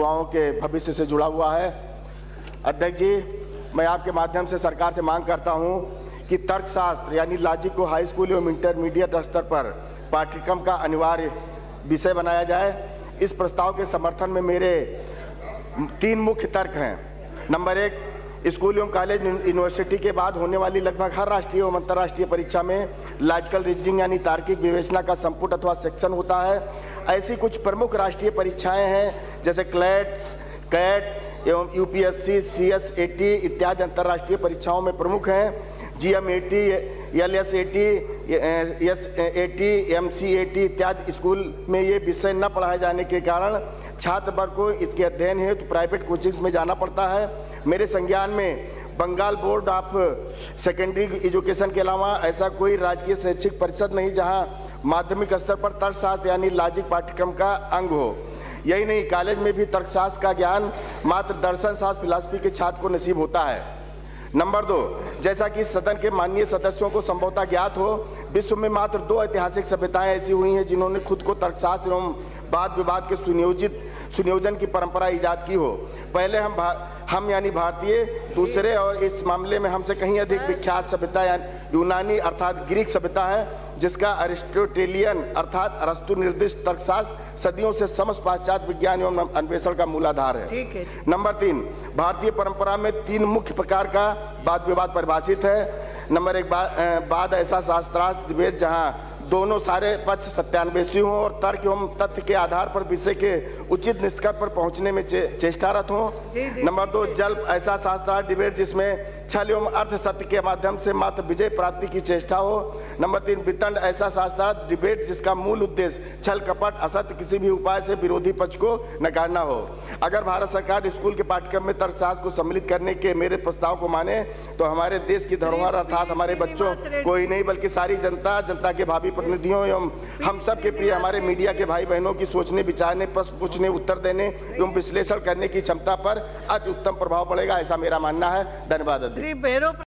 युवाओं के भविष्य से जुड़ा हुआ है। अध्यक्ष जी, मैं आपके माध्यम से सरकार से मांग करता हूं कि तर्कशास्त्र यानी लॉजिक को हाई स्कूल एवं इंटरमीडिएट स्तर पर पाठ्यक्रम का अनिवार्य विषय बनाया जाए। इस प्रस्ताव के समर्थन में मेरे 3 मुख्य तर्क हैं। नंबर 1, स्कूल एवं कॉलेज यूनिवर्सिटी के बाद होने वाली लगभग हर राष्ट्रीय एवं अंतर्राष्ट्रीय परीक्षा में लॉजिकल रीजनिंग यानी तार्किक विवेचना का संपुट अथवा सेक्शन होता है। ऐसी कुछ प्रमुख राष्ट्रीय परीक्षाएं हैं जैसे क्लैट्स, कैट एवं यूपीएससी, सीएसएटी इत्यादि अंतर्राष्ट्रीय परीक्षाओं में प्रमुख हैं। जीएमएटी, एलएसएटी, एसएटी, एमसीएटी इत्यादि स्कूल में ये विषय न पढ़ाए जाने के कारण छात्र वर्ग को इसके अध्ययन हेतु प्राइवेट कोचिंग्स में जाना पड़ता है। मेरे संज्ञान में Bengal board of secondary education के अलावा ऐसा कोई राजकीय शैक्षिक परिषद नहीं जहां माध्यमिक स्तर पर तर्कशास्त्र यानी लॉजिक पाठ्यक्रम का अंग हो। यही नहीं, कॉलेज में भी तर्कशास्त्र का ज्ञान मात्र दर्शन शास्त्र फिलॉसफी के छात्र को नसीब होता है। नंबर 2, जैसा कि सदन के माननीय सदस्यों को संभवतः ज्ञात हो, विश्व में मात्र 2 ऐतिहासिक सभ्यताएं ऐसी हुई हैं जिन्होंने खुद को तर्कशास्त्र एवं वाद विवाद के सुनियोजन की परंपरा ईजाद की हो। पहले हम यानी भारतीय, दूसरे और इस मामले में हमसे कहीं अधिक विख्यात सभ्यता यानी यूनानी अर्थात ग्रीक सभ्यता है, जिसका अरिस्टोटेलियन अर्थात अरस्तु निर्दिष्ट तर्कशास्त्र सदियों से समस्त पाश्चात्य विज्ञान एवं अन्वेषण का मूलाधार है। नंबर 3, भारतीय परंपरा में 3 मुख्य प्रकार का वाद विवाद परिभाषित है। नंबर 1, वाद ऐसा शास्त्रार्थ डिबेट जहां दोनों सारे पक्ष सत्यान्वेषी हों और तर्क एवं तथ्य के आधार पर विषय के उचित निष्कर्ष पर पहुंचने में चेष्टारत हों। नंबर 2, जल्प ऐसा शास्त्रार्थ डिबेट जिसमें छल एवं अर्थ सत्य के माध्यम से मात्र विजय प्राप्ति की चेष्टा हो। नंबर 3, वितंड ऐसा शास्त्रार्थ डिबेट जिसका मूल उद्देश्य छल कपट असत्य किसी भी उपाय से विरोधी पक्ष को नकारना हो। अगर भारत सरकार स्कूल के पाठ्यक्रम में तर्कशास्त्र को सम्मिलित करने के मेरे प्रस्ताव को माने तो हमारे देश की धरोहर अर्थात हमारे बच्चों को ही नहीं बल्कि सारी जनता के भावी प्रतिनिधियों एवं हम सब के प्रिय हमारे मीडिया के भाई बहनों की सोचने, विचारने, प्रश्न पूछने, उत्तर देने एवं विश्लेषण करने की क्षमता पर अति उत्तम प्रभाव पड़ेगा, ऐसा मेरा मानना है। धन्यवाद।